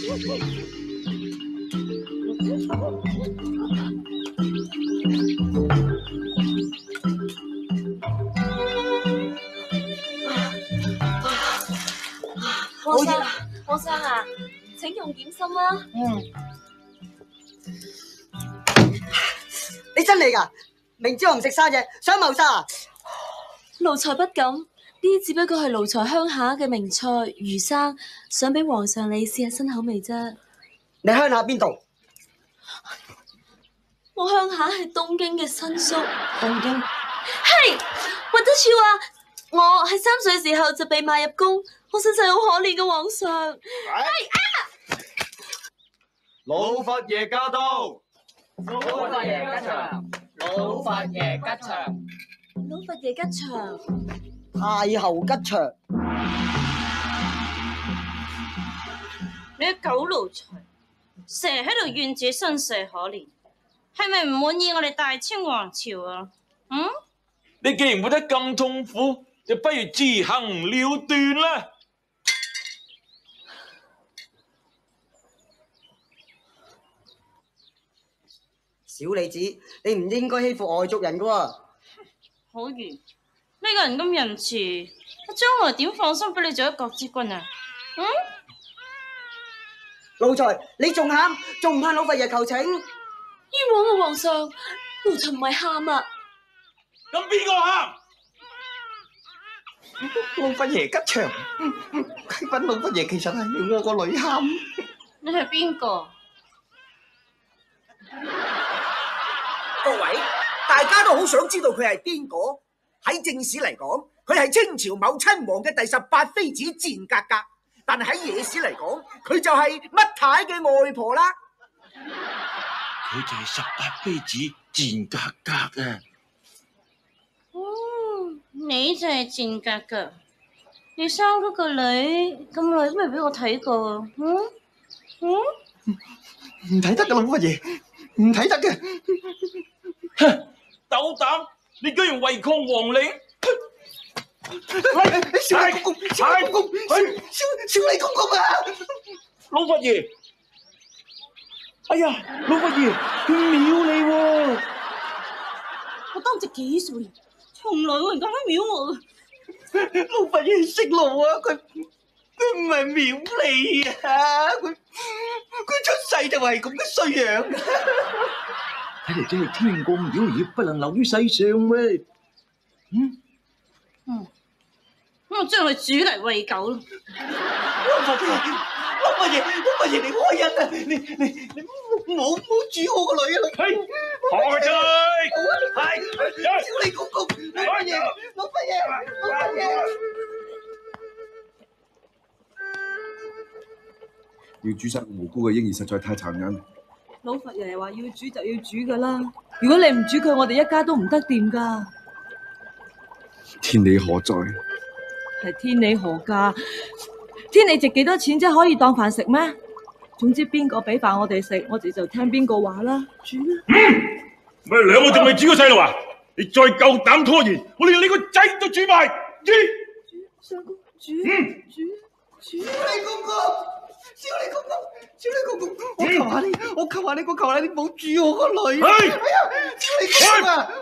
皇上啊，請用點心啊。 你真嚟㗎？明知我唔食生嘢，想謀殺啊？ 奴才不敢，呢啲只不過係奴才鄉下嘅名菜魚生，想俾皇上你試下新口味啫。 你鄉下邊度？ 我鄉下係東京嘅新宿。 東京？ 係，或者說話，我喺3歲時候就被賣入宮，我身世好可憐嘅皇上。 老佛爺駕到！ 老佛爺吉祥，老佛爺吉祥， 老佛爺吉祥， 太后吉祥。 你個狗奴才，成日喺度怨自己身世可憐，係咪唔滿意我哋大清皇朝啊？ 你既然活得咁痛苦，就不如自行了斷啦。 小李子，你唔應該欺負外族人噶喎。 可憐，呢個人咁仁慈，我將來點放心俾你做一國之君啊？ 奴才，你仲喊，仲唔向老佛爺求情？ 冤枉嘅皇上，奴才唔係喊啊。 咁邊個喊？ 老佛爺吉祥，啟稟老佛爺，其實係我個女喊。 你係邊個？ 各位，大家都好想知道佢係邊個。喺正史嚟講，佢係清朝某親王嘅第18妃子賤格格，但係喺野史嚟講，佢就係乜太嘅外婆啦。 佢就係18妃子賤格格啊！ 你就係賤格格，你生嗰個女咁耐都未俾我睇過。 唔睇得噶，老佛爺，唔睇得嘅。 鬥膽！你居然違抗皇令！ 喂，小李公公，小李公公，小李公公啊！ 老佛爺，哎呀，老佛爺，佢秒你喎！ 我當值幾歲，從來冇人咁樣秒我。 老佛爺識路啊，佢唔係秒你啊，佢出世就係咁嘅衰樣。睇嚟真係天公廟業不能留於世上咩？ 咁我將佢煮嚟餵狗咯。 老佛爺，你開恩啊！你唔好煮我個女啊！ 開出去！ 係，小李公公，老佛爺。 要誅殺無辜嘅嬰兒實在太殘忍。 老佛爺話要煮就要煮噶啦，如果你唔煮佢，我哋一家都唔得掂噶。 天理何在？ 係天理何價？天理值幾多錢啫？可以當飯食咩？總之邊個俾飯我哋食，我哋就聽邊個話啦。煮啦！ 咪兩個仲未煮個細路啊？你再夠膽拖延，我連你個仔都煮埋！ 相公，煮！ 小李公公，我求下你，我求下你，唔好煮我個女。哎呀，小李公公啊！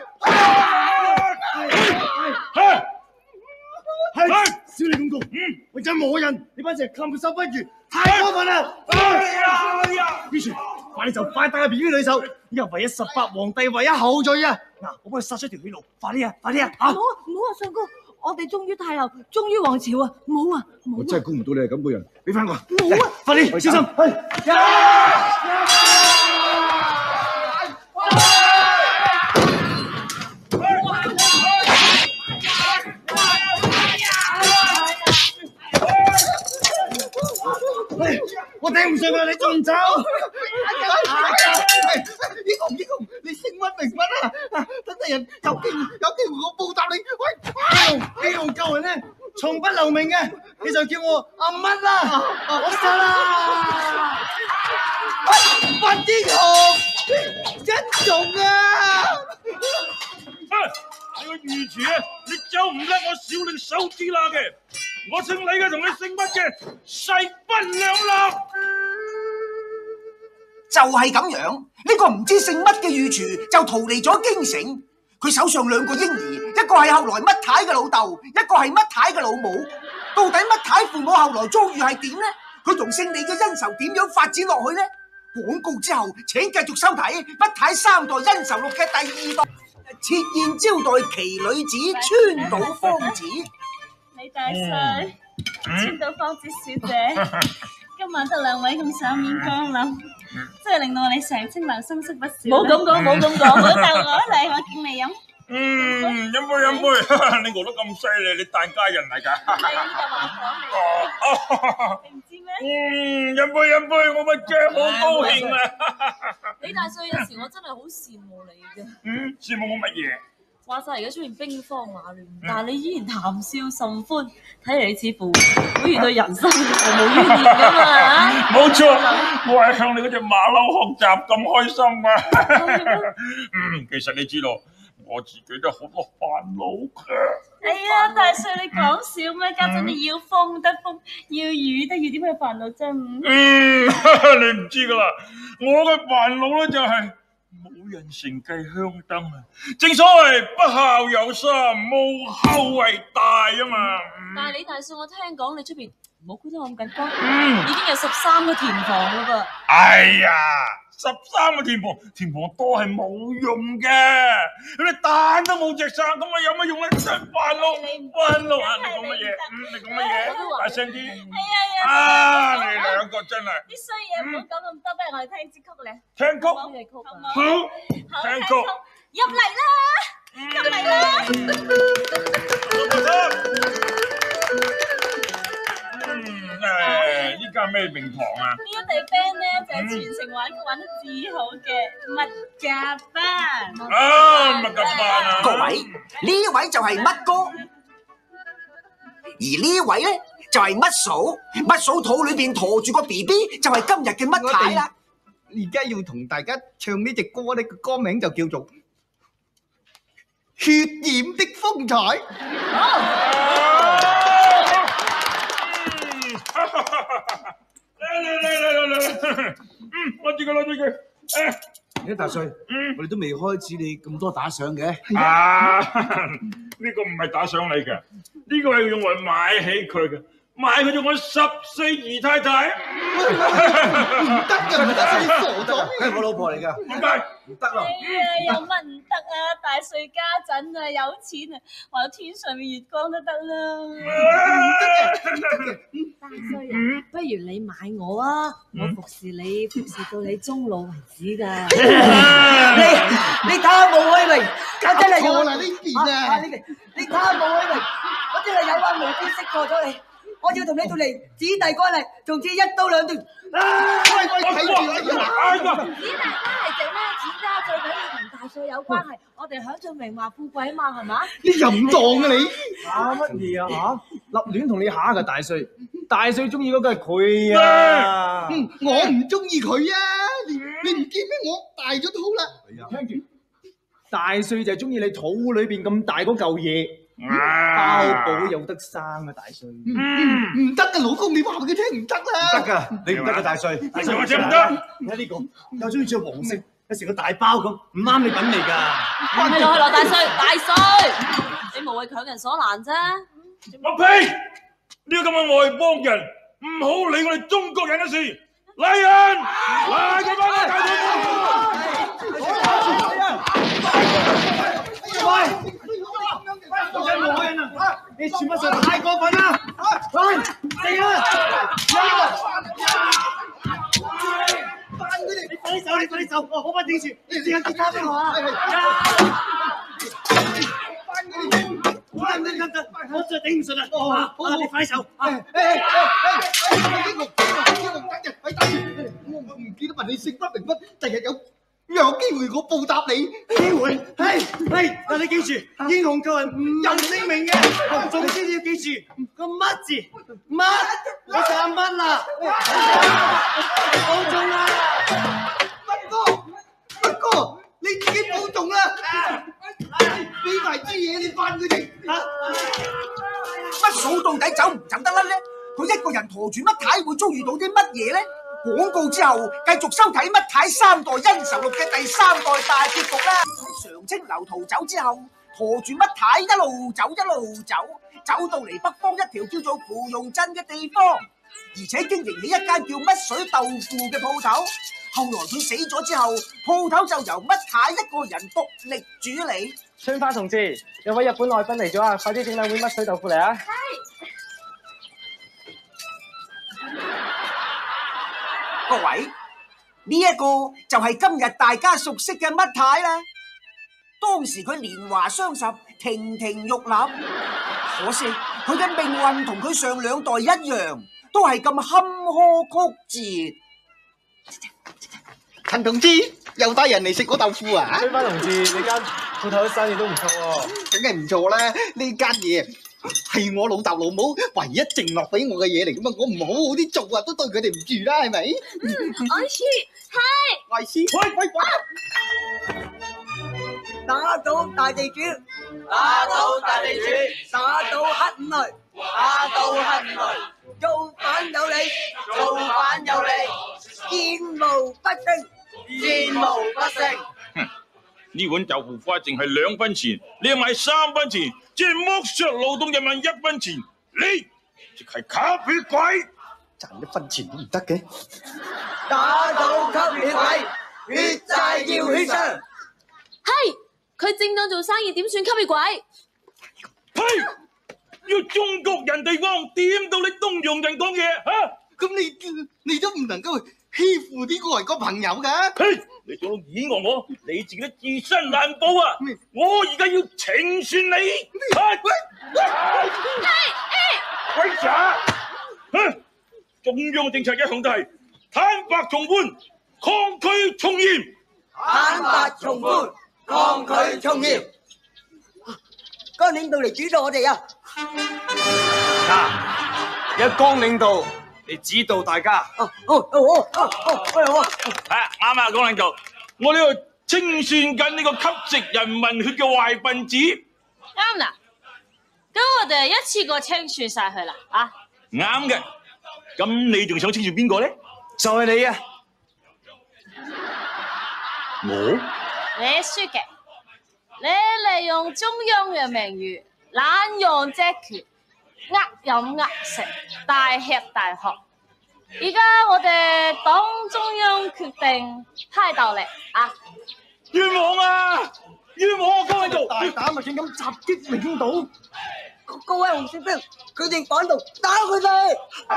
係小李公公，為咗冇人，你班人禽獸不如，太過分啦！於是快啲就快帶入邊啲女手，又唯一18皇帝唯一後裔啊！嗱，我幫佢殺出條血路，快啲啊！唔好啊，相公，我哋忠於太后，忠於皇朝啊！唔好啊！ 我真係估唔到你係咁嘅人，俾翻我。 冇啊！ 快啲，小心！我頂唔順啊！你仲唔走？ 英雄，你姓乜名乜啊？等陣人有機會我報答你。喂， 英雄救人咧，從不留名嘅，你就叫我阿乜啦！我殺啦！ 范英雄，真重啊！ 你個愚廚啊！你走唔甩我小令手指罅嘅！ 我姓李嘅同你姓乜嘅勢不兩立。 就係咁樣，呢個唔知姓乜嘅御廚就逃離咗京城。佢手上兩個嬰兒，一個係後來乜太嘅老豆，一個係乜太嘅老母。到底乜太父母後來遭遇係點呢？佢同姓李嘅恩仇點樣發展落去呢？廣告之後，請繼續收睇乜太三代恩仇錄嘅第2代，設宴招待奇女子川島芳子。 李大帥，川島芳子小姐，今晚得2位咁賞面光臨，真係令到我哋成清涼生色不少。 冇咁講，冇咁講， 唔好逗我嚟，我敬你飲。 飲杯，你餓得咁犀利，你疍家人嚟㗎？ 係呢個話講嚟，你唔知咩？ 飲杯，我咪驚好高興啊！ 李大帥，有時我真係好羨慕你嘅。 羨慕我乜嘢？ 話晒而家出面兵荒馬亂，但係你依然談笑甚歡，睇嚟你似乎好似對人生毫無怨言㗎嘛。 冇錯，我係向你嗰隻馬騮學習，咁開心啊！其實你知道，我自己都好多煩惱㗎。 哎呀，大帥你講笑咩？家陣你要風得風，要雨得雨，點會煩惱啫？ 你唔知㗎啦，我嘅煩惱咧就係冇人承繼香燈啊！正所謂不孝有三，無後為大啊嘛。 但係李大帥，我聽講你出邊唔好估得我咁緊張，已經有13個田房啦噃。 哎呀！13個田房多係冇用嘅，你蛋都冇隻生，咁我有乜用咧？煩惱啊！你講乜嘢？你講乜嘢？大聲啲！你兩個真係啲衰嘢唔好講咁多，不如我哋聽支曲咧。 聽曲，好，聽曲， 入嚟啦！ 呢間咩名堂啊？ 呢一隊 band 咧就係全程玩曲玩得至好嘅麥家班。 麥家班啊！ 各位，呢位就係乜哥，而呢位咧就係乜嫂。乜嫂肚裏邊馱住個 BB 就係今日嘅乜太啦。 而家要同大家唱呢隻歌，呢個歌名就叫做《血染的風采》。 嚟！攞住佢。 大帥，我哋都未開始，你咁多打賞嘅？ 呢個唔係打賞你嘅，呢個係用嚟買起佢嘅，買佢做我14姨太太。 唔得㗎，唔得，你傻咗？ 係我老婆嚟㗎。 點解？ 唔得咯！ 有乜唔得啊？大帥家陣啊，有錢啊，話有天上面月光都得啦。 大帥啊，不如你買我啊，我服侍你，服侍到你終老為止㗎。 你睇下冇威榮，我真係有啦呢邊啊！ 你睇下冇威榮，我真係有眼無珠識破咗你，我要同你做嚟子弟關係，從此一刀兩斷。 喂，睇住啊！ 子弟關係整咩？子家最緊要同大帥有關係，我哋享盡榮華富貴啊嘛，係嘛？ 你淫蕩啊你！ 打乜嘢啊嚇？立亂同你下㗎大帥，大帥中意嗰個係佢啊！ 我唔中意佢啊！你唔見咩？我大咗肚啦！ 聽住，大帥就係中意你肚裏邊咁大嗰嚿嘢，包保有得生啊！大帥， 唔得㗎，老公，你話俾佢聽唔得啦！ 得㗎，你唔得㗎，大帥。 大帥或者唔得。 你睇呢個又中意着黃色，有成個大包咁，唔啱你品味㗎。 係咯，大帥，你無謂強人所難啫。 我呸！呢個咁嘅外邦人，唔好理我哋中國人嘅事。嚟人，嚟佢翻嚟！ 喂！我真冇人啊！你全部上太過分啦！喂，死啦！你快啲走！我好快頂住，你借吉他俾我啊！我真係頂唔順啦！好，你快手！ 我唔記得問你姓乜名乜，第日有機會我報答你。 機會係，但你記住，英雄救人唔任性命嘅，總之你要記住個乜字，乜我3蚊啦，保重啦！ 乜哥，你自己保重啦！俾埋支嘢你翻佢哋嚇。乜數到底走唔走得甩呢？佢一個人馱住乜太會遭遇到啲乜嘢呢？廣告之後繼續收睇乜太三代恩仇錄嘅第3代大結局啦！喺常青樓逃走之後，馱住乜太一路走，走到嚟北方一條叫做芙蓉鎮嘅地方，而且經營起一間叫乜水豆腐嘅鋪頭。後來佢死咗之後，鋪頭就由乜太一個人獨力主理。 春花同志，有位日本來賓嚟咗啊！快啲整兩碗乜水豆腐嚟啊！ 各位，呢一個就係今日大家熟悉嘅乜太啦。當時佢年華雙十，亭亭玉立，可惜佢嘅命運同佢上兩代一樣，都係咁坎坷曲折。 陳同志又帶人嚟食我豆腐啊！ 春花同志，你間鋪頭生意都唔錯喎。 梗係唔錯啦！呢間嘢係我老豆老母唯一剩落俾我嘅嘢嚟噶嘛，我唔好好啲做啊，都對佢哋唔住啦，係咪？ 我是係。 愛師，喂！ 打倒大地主， 打倒大地主， 打倒黑五雷， 打倒黑五雷， 造反有理， 造反有理， 戰無不勝， 戰無不勝。 呢碗豆腐花淨係2分錢，你要賣3分錢，即係剝削勞動人民1分錢，你即係吸血鬼， 賺1分錢都唔得嘅。 打倒吸血鬼，血債要血償。 係，佢正當做生意點算吸血鬼？ 呸！要中國人地方，點到你東洋人講嘢嚇？ 咁你都唔能夠欺負啲外國朋友㗎？ 呸！你做到演我，你自己都自身難保啊！我而家要懲處你！喂查！中央政策一向都係坦白從寬，抗拒從嚴。 坦白從寬，抗拒從嚴。江領導嚟指導我哋啊！ 有江領導嚟指導大家。 啱啊，江領導，我呢度清算緊呢個吸食人民血嘅壞分子。 啱啦，咁我哋一次過清算晒佢啦，啊！ 啱嘅，咁你仲想清算邊個咧？ 就係你啊！ 我？ 你書記，你利用中央嘅名譽濫用職權，呃飲呃食，大吃大喝。而家我哋黨中央決定批鬥你啊！ 冤枉啊！冤枉啊！江領導， 大膽咪竟咁襲擊領導！ 各位紅色兵，佢哋反動，打佢哋！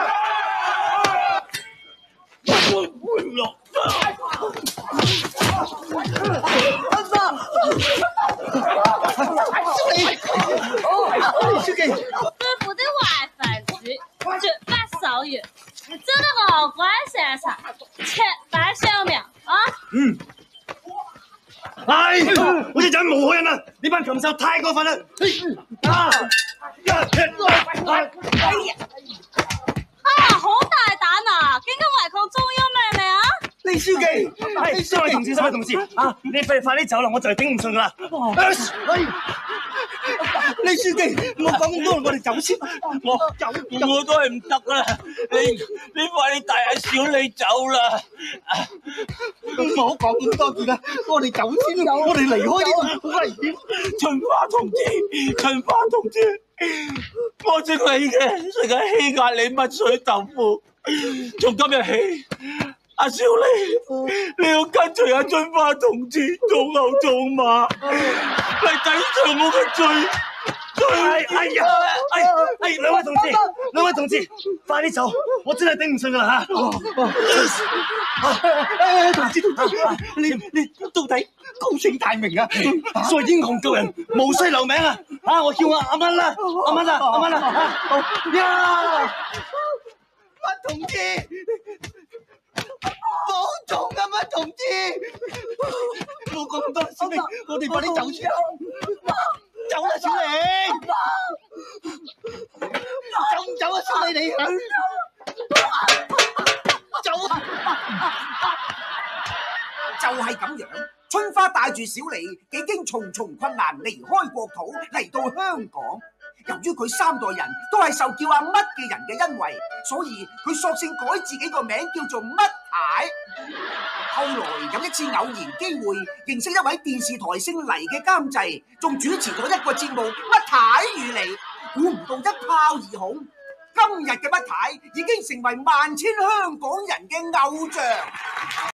對付啲壞分子，絕不手軟，真係我鬼成場，赤白相命啊！ 我隻仔無可忍啊！呢班禽獸太過分啦！ 好大膽啊！竟敢違抗中央命令啊！ 李書記，三位同志，你快啲走啦，我就係頂唔順噶啦！ 李書記，唔好講咁多，我哋走先。 我都係唔得啦！你快啲帶阿小李走啦！ 唔好講咁多嘢啦，我哋走先啦，我哋離開呢度好危險。 春花同志，我識你嘅，成日欺壓你乜水豆腐，從今日起，阿小李，你要跟隨阿春花同志做牛做馬，嚟抵償我嘅罪。 兩位同志，快啲走，我真係頂唔順噶啦吓！ 同志，你到底高姓大名啊？ 所謂英雄救人，無須留名啊！我叫阿蚊啦，阿蚊呀！ 乜同志，保重啊！乜同志，冇講咁多，小李，我哋快啲走先。走啦，小李！走唔走啊，小李你？走啊！ 就係咁樣，春花帶住小李幾經重重困難離開國土嚟到香港， 由於佢3代人都係受叫阿乜嘅人嘅恩惠，所以佢索性改自己個名叫做乜太。後來有一次偶然機會認識一位電視台姓黎嘅監製，仲主持咗一個節目《乜太與你》，估唔到一炮而紅。今日嘅乜太已經成為萬千香港人嘅偶像。